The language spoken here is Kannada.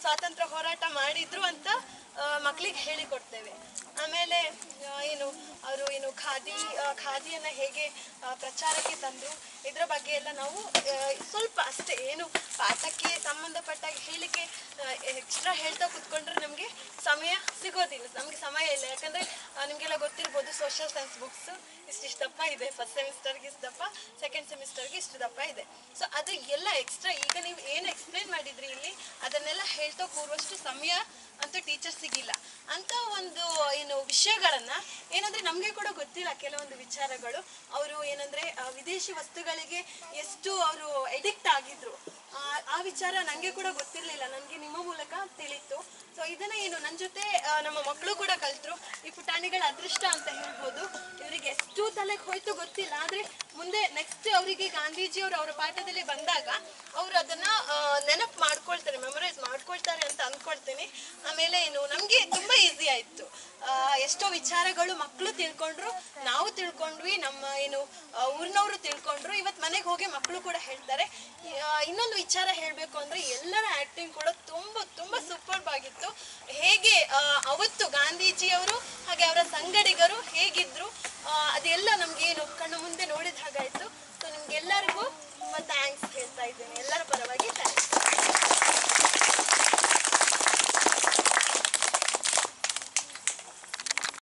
ಸ್ವಾತಂತ್ರ್ಯ ಹೋರಾಟ ಮಾಡಿದ್ರು ಅಂತ ಮಕ್ಕಳಿಗೆ ಹೇಳಿಕೊಡ್ತೇವೆ. ಆಮೇಲೆ ಅವರು ಖಾದಿಯನ್ನು ಹೇಗೆ ಪ್ರಚಾರಕ್ಕೆ ತಂದರು, ಇದರ ಬಗ್ಗೆ ಎಲ್ಲ ನಾವು ಸ್ವಲ್ಪ ಅಷ್ಟೇ, ಪಾಠಕ್ಕೆ ಸಂಬಂಧಪಟ್ಟಾಗಿ ಹೇಳಿಕೆ ಎಕ್ಸ್ಟ್ರಾ ಹೇಳ್ತಾ ಕೂತ್ಕೊಂಡ್ರೆ ನಮಗೆ ಸಮಯ ಸಿಗೋದಿಲ್ಲ, ನಮಗೆ ಸಮಯ ಇಲ್ಲ. ಯಾಕಂದರೆ ನಿಮಗೆಲ್ಲ ಗೊತ್ತಿರ್ಬೋದು, ಸೋಷಿಯಲ್ ಸೈನ್ಸ್ ಬುಕ್ಸ್ ಇಷ್ಟು ದಪ್ಪ ಇದೆ, ಫಸ್ಟ್ ಸೆಮಿಸ್ಟರ್ಗೆ ಇಷ್ಟು ದಪ್ಪ, ಸೆಕೆಂಡ್ ಸೆಮಿಸ್ಟರ್ಗೆ ಇಷ್ಟು ದಪ್ಪ ಇದೆ. ಸೊ ಅದು ಎಲ್ಲ ಎಕ್ಸ್ಟ್ರಾ ಈಗ ನೀವು ಏನು ಎಕ್ಸ್ಪ್ಲೇನ್ ಮಾಡಿದ್ರಿ ಇಲ್ಲಿ ಅದನ್ನೆಲ್ಲ ಹೇಳ್ತಾ ಕೂರುವಷ್ಟು ಸಮಯ ಅಂತೂ ಟೀಚರ್ ಸಿಗಿಲ್ಲ. ಅಂತ ಒಂದು ವಿಷಯಗಳನ್ನು ಏನಂದರೆ ನಮಗೆ ಕೂಡ ಗೊತ್ತಿಲ್ಲ ಕೆಲವೊಂದು ವಿಚಾರಗಳು. ಅವರು ವಿದೇಶಿ ವಸ್ತುಗಳಿಗೆ ಎಷ್ಟು ಅವರು ಎಡಿಕ್ಟ್ ಆಗಿದ್ರು ಆ ವಿಚಾರ ನನಗೆ ಕೂಡ ಗೊತ್ತಿರಲಿಲ್ಲ, ನನಗೆ ನಿಮ್ಮ ಮೂಲಕ ತಿಳಿತು. ಸೊ ಇದನ್ನ ನನ್ನ ಜೊತೆ ನಮ್ಮ ಮಕ್ಕಳು ಕೂಡ ಕಲ್ತರು. ಈ ಪುಟಾಣಿಗಳ ಅದೃಷ್ಟ ಅಂತ ಹೇಳ್ಬೋದು. ಇವರಿಗೆ ಎಷ್ಟು ತಲೆಗೆ ಹೋಯ್ತು ಗೊತ್ತಿಲ್ಲ, ಆದರೆ ಮುಂದೆ ನೆಕ್ಸ್ಟ್ ಅವರಿಗೆ ಗಾಂಧೀಜಿಯವರು ಅವರ ಪಾಠದಲ್ಲಿ ಬಂದಾಗ ಅವರು ಅದನ್ನ ನೆನಪು ಮಾಡ್ಕೊಳ್ತಾರೆ, ಮೆಮೊರೈಸ್ ಮಾಡ್ಕೊಳ್ತಾರೆ ಅಂತ ಅಂದ್ಕೊಳ್ತೀನಿ. ಆಮೇಲೆ ನಮಗೆ ತುಂಬ ಈಸಿ ಆಯಿತು. ಎಷ್ಟೋ ವಿಚಾರಗಳು ಮಕ್ಕಳು ತಿಳ್ಕೊಂಡ್ರು, ನಾವು ತಿಳ್ಕೊಂಡ್ವಿ, ನಮ್ಮ ಊರಿನವರು ತಿಳ್ಕೊಂಡ್ರು. ಇವತ್ತು ಮನೆಗೆ ಹೋಗಿ ಮಕ್ಕಳು ಕೂಡ ಹೇಳ್ತಾರೆ. ಇನ್ನೊಂದು ವಿಚಾರ ಹೇಳಬೇಕು ಅಂದರೆ ಎಲ್ಲರ ಆ್ಯಕ್ಟಿಂಗ್ ಕೂಡ ತುಂಬ ತುಂಬ ಸೂಪರ್ಬ್ ಆಗಿತ್ತು. ಹೇಗೆ ಅವತ್ತು ಗಾಂಧೀಜಿಯವರು ಹಾಗೆ ಅವರ ಸಂಗಡಿಗರು ಹೇಗಿದ್ರು ಅದೆಲ್ಲ ನಮಗೆ ಕಣ್ಣು ಮುಂದೆ ನೋಡಿದ ಹಾಗಾಯಿತು. ಸೊ ನಿಮ್ಗೆಲ್ಲರಿಗೂ ತುಂಬ ಥ್ಯಾಂಕ್ಸ್ ಹೇಳ್ತಾ ಇದ್ದೇನೆ, ಎಲ್ಲರ ಪರವಾಗಿ ಥ್ಯಾಂಕ್ಸ್.